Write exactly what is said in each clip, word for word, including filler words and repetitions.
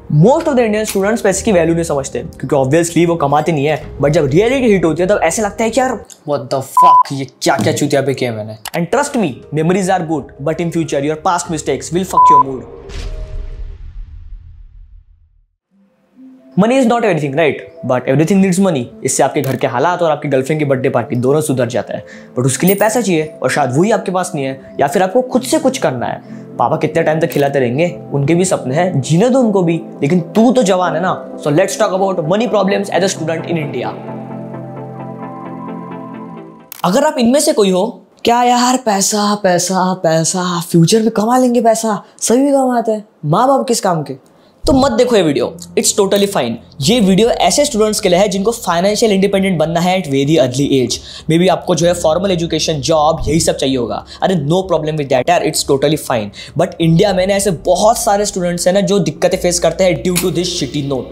Most of the Indian students पैसे की value नहीं समझते क्योंकि ऑब्वियसली वो कमाते नहीं है, बट जब रियलिटी हिट होती है तब ऐसे लगता है कि यार व्हाट द फक, ये क्या क्या चूतिया पे किया मैंने। And trust me, memories are good but in future your past mistakes will fuck your mood. Money is not everything right, but everything needs money. इससे आपके घर के हालात और आपकी गर्लफ्रेंड की बर्थडे पार्टी दोनों सुधर जाता है, बट उसके लिए पैसा चाहिए और शायद वही आपके पास नहीं है, या फिर आपको खुद से कुछ करना है। पापा कितने टाइम तक खिलाते रहेंगे, उनके भी सपने हैं, जीने दो उनको भी, लेकिन तू तो जवान है ना। So let's talk about money problems as a student in India. अगर आप इनमें से कोई हो, क्या यार पैसा पैसा पैसा, फ्यूचर में कमा लेंगे पैसा, सभी भी कमाते हैं, माँ बाप किस काम के, तो मत देखो ये वीडियो, इट्स टोटली फाइन। ये वीडियो ऐसे स्टूडेंट्स के लिए है जिनको फाइनेंशियल इंडिपेंडेंट बनना है at very early age. Maybe आपको जो है फॉर्मल एजुकेशन, जॉब, यही सब चाहिए होगा। अरे नो प्रॉब्लम विद दैट यार, it's totally fine. But India में ना ऐसे बहुत सारे स्टूडेंट्स हैं ना जो दिक्कतें फेस करते हैं due to this shitty note.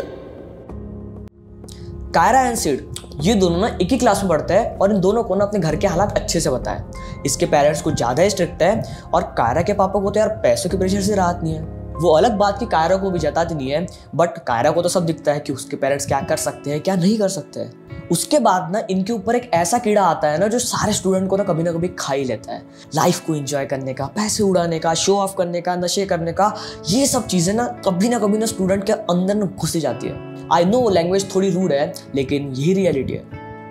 Kaira and Sid, ये दोनों ना एक ही क्लास में पढ़ते हैं और इन दोनों को ना अपने घर के हालात अच्छे से पता है। इसके पेरेंट्स कुछ ज़्यादा ही स्ट्रिक्ट है और कायरा के पापा को तो यार पैसों के प्रेशर से राहत नहीं है। वो अलग बात की कायरा को भी जताती नहीं है, बट कायरा को तो सब दिखता है कि उसके पेरेंट्स क्या कर सकते हैं, क्या नहीं कर सकते हैं। उसके बाद ना इनके ऊपर एक ऐसा कीड़ा आता है ना जो सारे स्टूडेंट को ना कभी ना कभी खा ही लेता है। लाइफ को एंजॉय करने का, पैसे उड़ाने का, शो ऑफ करने का, नशे करने का, ये सब चीज़ें ना कभी ना कभी ना स्टूडेंट के अंदर ना घुस ही जाती है। आई नो लैंग्वेज थोड़ी रूड है, लेकिन यही रियलिटी है।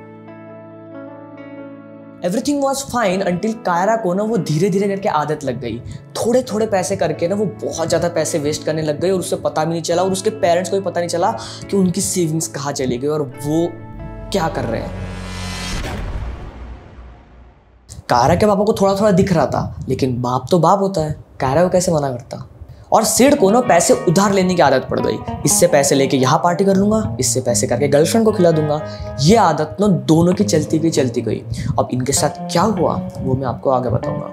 Everything was fine until Kaira को ना वो धीरे धीरे करके आदत लग गई। थोड़े थोड़े पैसे करके ना वो बहुत ज़्यादा पैसे वेस्ट करने लग गई और उससे पता भी नहीं चला और उसके पेरेंट्स को भी पता नहीं चला कि उनकी सेविंग्स कहाँ चली गई और वो क्या कर रहे हैं। कायरा के पापा को थोड़ा थोड़ा दिख रहा था, लेकिन बाप तो बाप होता है, कायरा को कैसे मना करता। और सिड को ना पैसे उधार लेने की आदत पड़ गई। इससे पैसे लेके यहाँ पार्टी कर लूंगा, इससे पैसे करके गर्लफ्रेंड को खिला दूंगा। ये आदत ना दोनों की चलती गई चलती गई। अब इनके साथ क्या हुआ वो मैं आपको आगे बताऊंगा।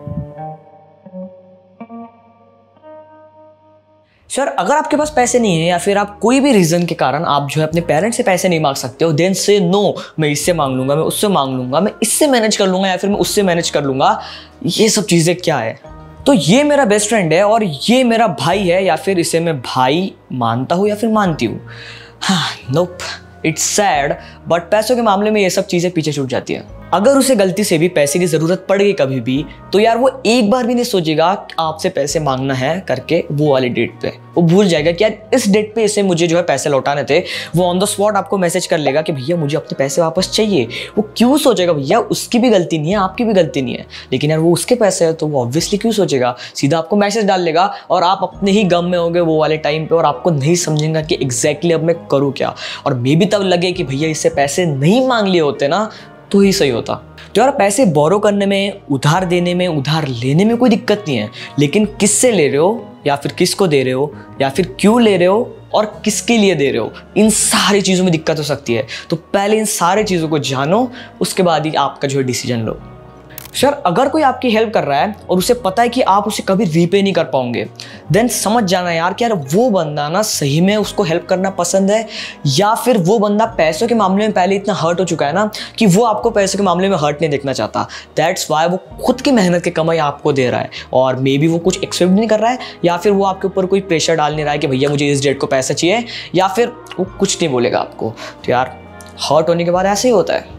सर, अगर आपके पास पैसे नहीं है या फिर आप कोई भी रीजन के कारण आप जो है अपने पेरेंट्स से पैसे नहीं मांग सकते हो, देन से नो, मैं इससे मांग लूंगा, मैं उससे मांग लूंगा, मैं इससे मैनेज कर लूंगा या फिर मैं उससे मैनेज कर लूंगा। ये सब चीजें क्या है? तो ये मेरा बेस्ट फ्रेंड है और ये मेरा भाई है, या फिर इसे मैं भाई मानता हूँ या फिर मानती हूँ। हाँ, नोप, इट्स सैड, बट पैसों के मामले में ये सब चीज़ें पीछे छूट जाती है। अगर उसे गलती से भी पैसे की ज़रूरत पड़ गई कभी भी, तो यार वो एक बार भी नहीं सोचेगा कि आपसे पैसे मांगना है करके वो वाली डेट पे। वो भूल जाएगा कि यार इस डेट पे इसे मुझे जो है पैसे लौटाने थे। वो ऑन द स्पॉट आपको मैसेज कर लेगा कि भैया मुझे अपने पैसे वापस चाहिए। वो क्यों सोचेगा? भैया उसकी भी गलती नहीं है, आपकी भी गलती नहीं है, लेकिन यार वो उसके पैसे है तो वो ऑब्वियसली क्यों सोचेगा। सीधा आपको मैसेज डाल लेगा और आप अपने ही गम में होंगे वो वाले टाइम पे और आपको नहीं समझेगा कि एग्जैक्टली अब मैं करूँ क्या। और मे भी तब लगे कि भैया इससे पैसे नहीं मांग लिए होते ना तो ही सही होता। तो यार पैसे बोरो करने में, उधार देने में, उधार लेने में कोई दिक्कत नहीं है, लेकिन किससे ले रहे हो या फिर किसको दे रहे हो या फिर क्यों ले रहे हो और किसके लिए दे रहे हो, इन सारी चीज़ों में दिक्कत हो सकती है। तो पहले इन सारी चीज़ों को जानो, उसके बाद ही आपका जो है डिसीजन लो। सर, अगर कोई आपकी हेल्प कर रहा है और उसे पता है कि आप उसे कभी रीपे नहीं कर पाओगे, देन समझ जाना यार कि यार वो बंदा ना सही में उसको हेल्प करना पसंद है, या फिर वो बंदा पैसों के मामले में पहले इतना हर्ट हो चुका है ना कि वो आपको पैसों के मामले में हर्ट नहीं देखना चाहता। दैट्स वाई वो खुद की मेहनत की कमाई आपको दे रहा है और मे बी वो कुछ एक्सपेक्ट नहीं कर रहा है, या फिर वो आपके ऊपर कोई प्रेशर डाल नहीं रहा है कि भैया मुझे इस डेट को पैसा चाहिए, या फिर वो कुछ नहीं बोलेगा आपको। तो यार हर्ट होने के बाद ऐसे ही होता है।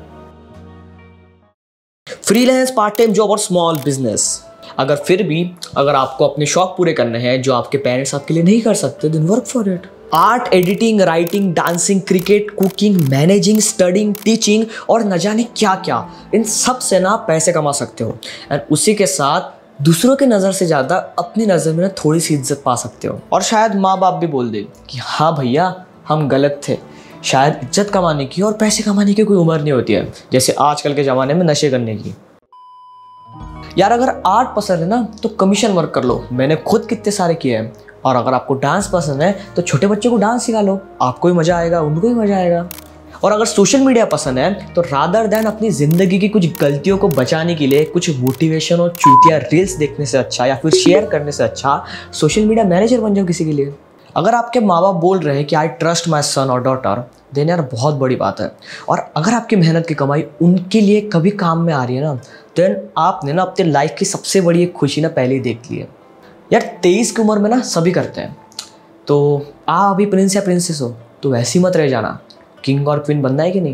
फ्रीलांस, पार्ट टाइम जॉब और स्मॉल बिजनेस। अगर फिर भी अगर आपको अपने शौक पूरे करने हैं जो आपके पेरेंट्स आपके लिए नहीं कर सकते, then work for it. Art, editing, writing, dancing, cricket, cooking, managing, studying, teaching और न जाने क्या क्या, इन सब से ना पैसे कमा सकते हो एंड उसी के साथ दूसरों की नज़र से ज़्यादा अपनी नज़र में ना थोड़ी सी इज्जत पा सकते हो। और शायद माँ बाप भी बोल दे कि हाँ भैया हम गलत थे। शायद इज्जत कमाने की और पैसे कमाने की कोई उम्र नहीं होती है, जैसे आजकल के ज़माने में नशे करने की। यार अगर आर्ट पसंद है ना तो कमीशन वर्क कर लो, मैंने खुद कितने सारे किए हैं। और अगर आपको डांस पसंद है तो छोटे बच्चों को डांस सिखा लो, आपको भी मज़ा आएगा, उनको भी मज़ा आएगा। और अगर सोशल मीडिया पसंद है तो रादर दैन अपनी ज़िंदगी की कुछ गलतियों को बचाने के लिए कुछ मोटिवेशन और चूतिया रील्स देखने से अच्छा या फिर शेयर करने से अच्छा सोशल मीडिया मैनेजर बन जाओ किसी के लिए। अगर आपके माँ बाप बोल रहे हैं कि आई ट्रस्ट माई सन और डॉटर, देन यार बहुत बड़ी बात है। और अगर आपकी मेहनत की कमाई उनके लिए कभी काम में आ रही है ना, देन आपने ना अपने लाइफ की सबसे बड़ी एक खुशी ना पहले ही देख ली है। यार तेईस की उम्र में ना सभी करते हैं, तो आप अभी प्रिंस या प्रिंसेस हो तो वैसे ही मत रह जाना, किंग और क्वीन बनना है कि नहीं।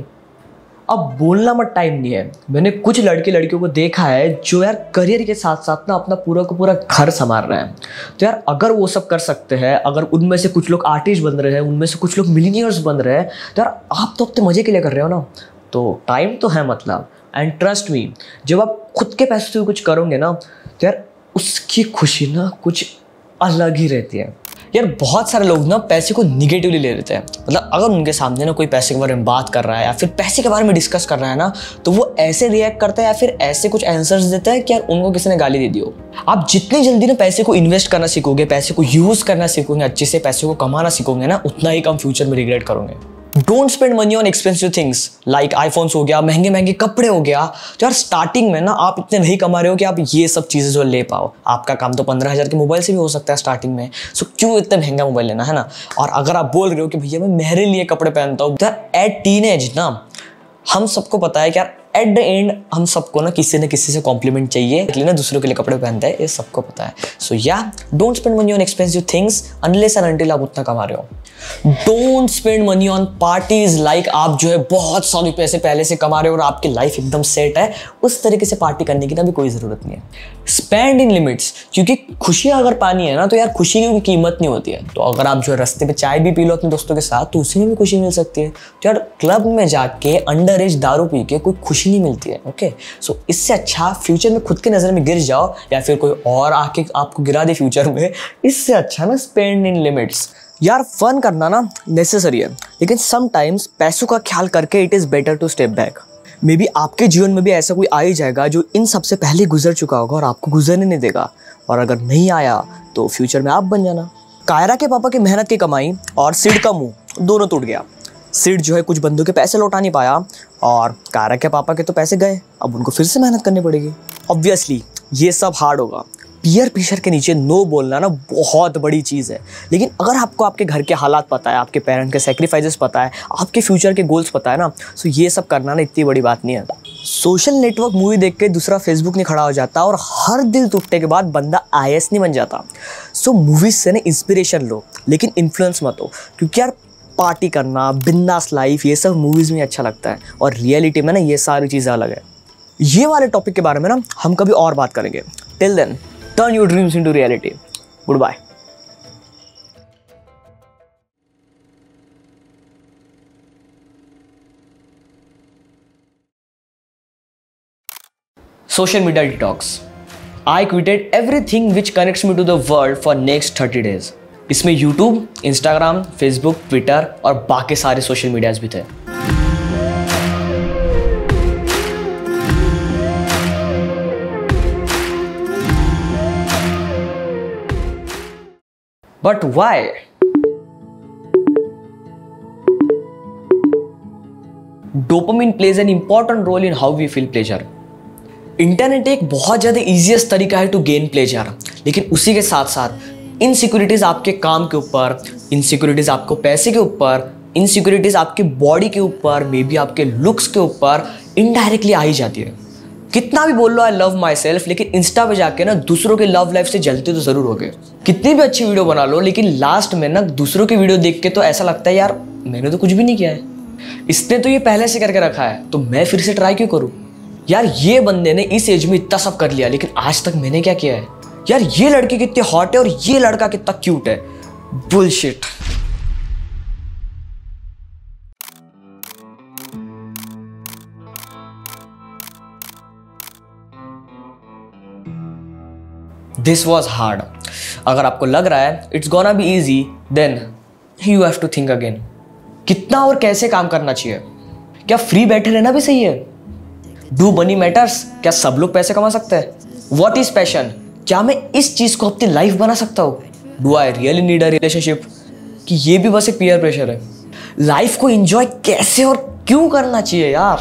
अब बोलना मत टाइम नहीं है। मैंने कुछ लड़के लड़कियों को देखा है जो यार करियर के साथ साथ ना अपना पूरा का पूरा घर संभाल रहे हैं। तो यार अगर वो सब कर सकते हैं, अगर उनमें से कुछ लोग आर्टिस्ट बन रहे हैं, उनमें से कुछ लोग मिलीनियर्स बन रहे हैं, तो यार आप तो अपने मजे के लिए कर रहे हो ना। तो टाइम तो है मतलब। एंड ट्रस्ट मी, जब आप खुद के पैसे से कुछ करोगे ना तो यार उसकी खुशी ना कुछ अलग ही रहती है। यार बहुत सारे लोग ना पैसे को निगेटिवली ले लेते हैं। मतलब अगर उनके सामने ना कोई पैसे के बारे में बात कर रहा है या फिर पैसे के बारे में डिस्कस कर रहा है ना, तो वो ऐसे रिएक्ट करता है या फिर ऐसे कुछ आंसर्स देता है कि यार उनको किसी ने गाली दे दी हो। आप जितनी जल्दी ना पैसे को इन्वेस्ट करना सीखोगे, पैसे को यूज़ करना सीखोगे, अच्छे से पैसे को कमाना सीखोगे ना, उतना ही कम फ्यूचर में रिग्रेट करोगे। Don't spend money on expensive things like iPhones हो गया, महंगे महंगे कपड़े हो गया। तो यार स्टार्टिंग में ना आप इतने नहीं कमा रहे हो कि आप ये सब चीज़ें जो ले पाओ। आपका काम तो पंद्रह हज़ार के मोबाइल से भी हो सकता है स्टार्टिंग में, सो क्यों इतना महंगा मोबाइल लेना, है ना। और अगर आप बोल रहे हो कि भैया मैं मेरे लिए कपड़े पहनता हूँ, तो एट टीनेज ना हम सबको पता है कि यार एट द एंड हम सबको ना किसी न किसी से कॉम्प्लीमेंट चाहिए, इसलिए ना दूसरों के लिए कपड़े पहनते हैं, ये सबको पता है। So yeah don't spend money on expensive things unless and until आप उतना कमा रहे हो। Don't spend money on parties like आप जो है बहुत सारे पैसे पहले से कमा रहे हो और आपकी लाइफ एकदम सेट है, उस तरीके से पार्टी करने की ना भी कोई ज़रूरत नहीं है। स्पेंड इन लिमिट्स, क्योंकि खुशियाँ अगर पानी है ना तो यार खुशी की कीमत नहीं होती है। तो अगर आप जो है रास्ते पे चाय भी पी लो अपने दोस्तों के साथ तो उसी में भी खुशी मिल सकती है। तो यार क्लब में जाके अंडर एज दारू पी के कोई खुशी नहीं मिलती है। ओके, सो इससे अच्छा फ्यूचर में खुद के नज़र में गिर जाओ या फिर कोई और आके आपको गिरा दे फ्यूचर में, इससे अच्छा ना स्पेंड इन लिमिट्स। यार फन करना ना नेसेसरी है, लेकिन समटाइम्स पैसों का ख्याल करके it is better to step back. Maybe आपके जीवन में भी ऐसा कोई आ ही जाएगा जो इन सबसे पहले गुजर चुका होगा और आपको गुजरने नहीं देगा, और अगर नहीं आया तो फ्यूचर में आप बन जाना। कायरा के पापा की मेहनत की कमाई और सिड का मुंह दोनों टूट गया। सिड जो है कुछ बंदों के पैसे लौटा नहीं पाया और कायरा के पापा के तो पैसे गए, अब उनको फिर से मेहनत करनी पड़ेगी। ऑब्वियसली ये सब हार्ड होगा। पीयर प्रेशर के नीचे नो बोलना ना बहुत बड़ी चीज़ है, लेकिन अगर आपको आपके घर के हालात पता है, आपके पेरेंट के सेक्रीफाइसेस पता है, आपके फ्यूचर के गोल्स पता है ना, सो ये सब करना ना इतनी बड़ी बात नहीं है। सोशल नेटवर्क मूवी देख के दूसरा फेसबुक नहीं खड़ा हो जाता और हर दिल टूटने के बाद बंदा आई ए एस नहीं बन जाता। सो मूवीज से ना इंस्पिरेशन लो, लेकिन इन्फ्लुएंस मत हो, क्योंकि यार पार्टी करना, बिंदास लाइफ, ये सब मूवीज़ में अच्छा लगता है और रियलिटी में ना ये सारी चीज़ें अलग है। ये वाले टॉपिक के बारे में ना हम कभी और बात करेंगे। Till then turn your dreams into reality. Goodbye. Social media detox. I quitted everything which connects me to the world for next thirty days. इसमें YouTube, Instagram, Facebook, Twitter और बाकी सारे सोशल मीडियाज भी थे। But why? Dopamine plays an important role in how we feel pleasure. Internet एक बहुत ज़्यादा easiest तरीका है टू गेन प्लेजर, लेकिन उसी के साथ साथ इनसिक्योरिटीज़ आपके काम के ऊपर, इनसिक्योरिटीज़ आपको पैसे के ऊपर, इनसिक्योरिटीज़ आपकी बॉडी के ऊपर, मे बी आपके लुक्स के ऊपर इनडायरेक्टली आ ही जाती है। कितना भी बोल लो आई लव माई सेल्फ, लेकिन इंस्टा पे जाके ना दूसरों के लव लाइफ से जलते तो ज़रूर होगे। कितनी भी अच्छी वीडियो बना लो, लेकिन लास्ट में ना दूसरों की वीडियो देख के तो ऐसा लगता है यार मैंने तो कुछ भी नहीं किया है, इसने तो ये पहले से करके रखा है, तो मैं फिर से ट्राई क्यों करूँ। यार ये बंदे ने इस एज में इतना सब कर लिया, लेकिन आज तक मैंने क्या किया है। यार ये लड़की कितनी हॉट है और ये लड़का कितना क्यूट है। बुलशिट। This was hard. अगर आपको लग रहा है it's gonna be easy, then you have to think again. कितना और कैसे काम करना चाहिए? क्या फ्री बैठे रहना भी सही है? Do money matters? क्या सब लोग पैसे कमा सकते हैं? What is passion? क्या मैं इस चीज को अपनी लाइफ बना सकता हूँ? Do I really need a relationship? कि ये भी बस एक पीयर प्रेशर है? लाइफ को एंजॉय कैसे और क्यों करना चाहिए यार?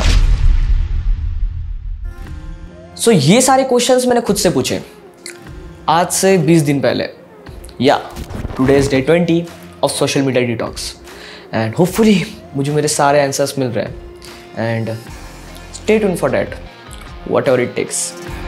सो so, ये सारे क्वेश्चंस मैंने खुद से पूछे आज से बीस दिन पहले। Yeah today is day twenty of social media detox and hopefully मुझे मेरे सारे आंसर्स मिल रहे हैं। And stay tuned for that, whatever it takes.